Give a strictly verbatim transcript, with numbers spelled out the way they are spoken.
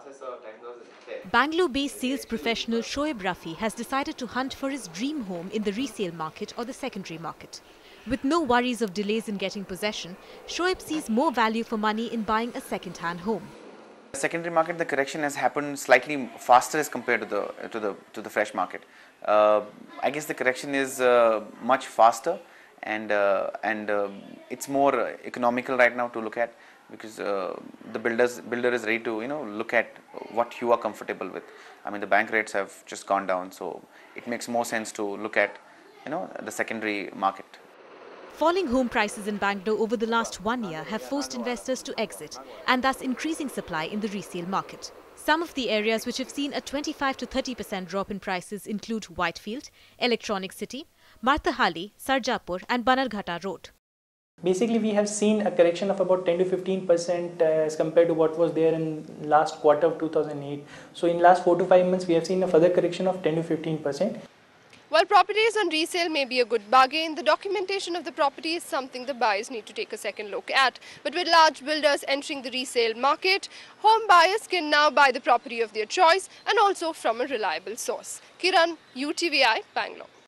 Bangalore-based sales professional Shoiab Rafi has decided to hunt for his dream home in the resale market or the secondary market. With no worries of delays in getting possession, Shoaib sees more value for money in buying a second-hand home. The secondary market, the correction has happened slightly faster as compared to the to the to the fresh market. Uh, I guess the correction is uh, much faster, and uh, and uh, it's more economical right now to look at, because uh, the builders builder is ready to you know look at what you are comfortable with. I mean, the bank rates have just gone down, so it makes more sense to look at you know the secondary market. Falling home prices in Bangalore over the last one year have forced investors to exit and thus increasing supply in the resale market. Some of the areas which have seen a twenty-five to thirty percent drop in prices include Whitefield, Electronic City, Marthahali, Sarjapur and Banarghata Road. Basically, we have seen a correction of about ten to fifteen percent uh, as compared to what was there in last quarter of two thousand eight. So in last four to five months, we have seen a further correction of ten to fifteen percent. While properties on resale may be a good bargain, the documentation of the property is something the buyers need to take a second look at. But with large builders entering the resale market, home buyers can now buy the property of their choice and also from a reliable source. Kiran, U T V I, Bangalore.